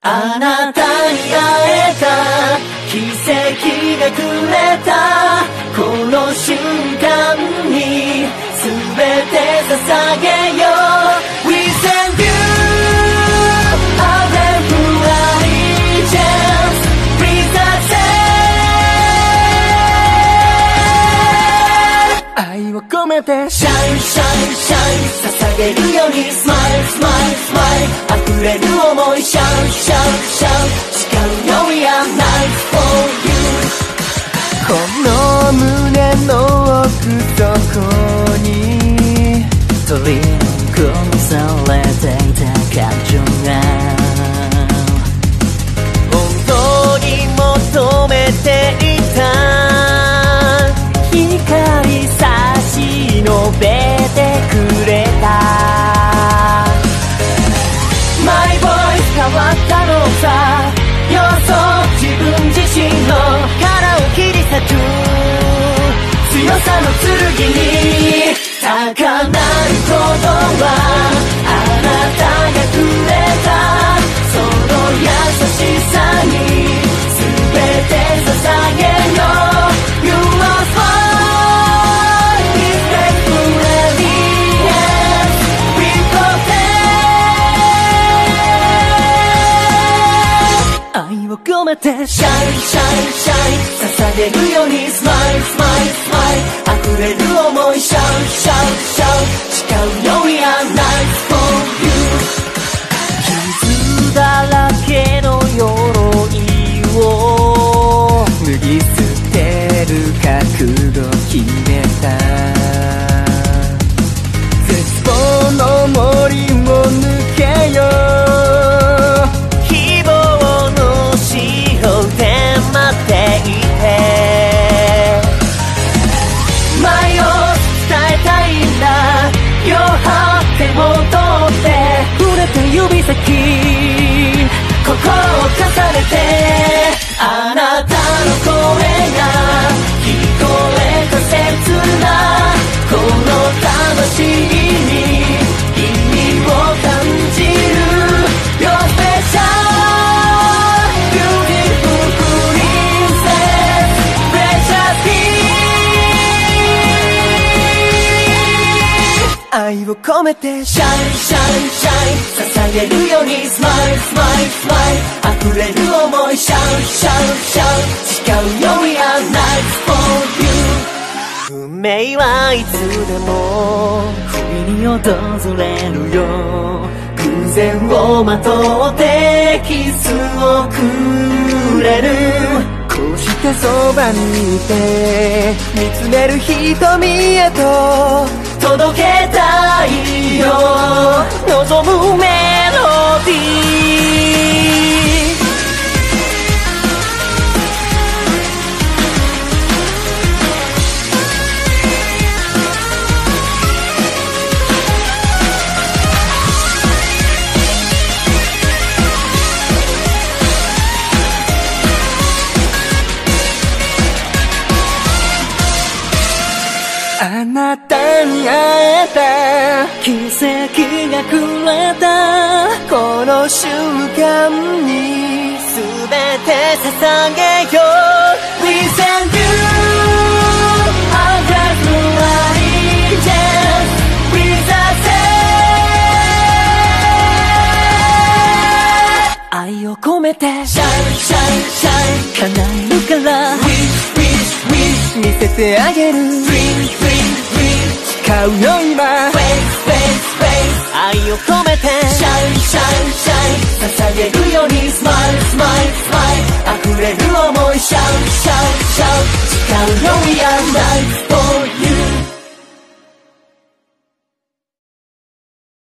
あなたに会えた奇跡がくれたこの瞬間に全て捧げよう We send you our allegiance Please accept 愛を込めて Shine shine shine 捧げるように Smile smile smile 溢れる想い Shout shout shout 誓うよ We are nice for you この胸の奥底に取り残されていた感情が本当に求めていた光差し伸べてくれた My voice 変わったのさ要素自分自身の殻を切り裂く強さの剣に高鳴ることはあなたがくれたその優しさに全て捧げよう You are fine Respectful Alliance We protect 愛を込めて Shine shine shine 捧げるように Smile smile smile 溢れる想い Shout shout shout 誓うよ We are nice for you 傷だらけの鎧を脱ぎ捨てる覚悟決めた絶望の森も抜けよ希望の潮で待っていて前を伝えたいんだ両手も取って触れて指先心を重ねてあなたの声が聞こえた切なこの魂に意味を感じる Your special beautiful princess Precious peace 愛を込めて Shine shine shine 捧げるように Smile smile smile 溢れる想い Shout shout shout 誓うよ We are nice for you 運命はいつでも不意に訪れるよ偶然をまとってキスをくれるこうしてそばにいて見つめる瞳へと届けたいよ望むメロディーあなたに会えた奇跡がくれたこの瞬間に全て捧げよう We send you our allegiance With accept 愛を込めて Shine shine shine 叶えるから Wish wish wish 見せてあげる Dream dream dream 誓うよ今 Face face face 愛を込めて Shine shine shine 捧げるように Smile smile smile 溢れる想い Shout shout shout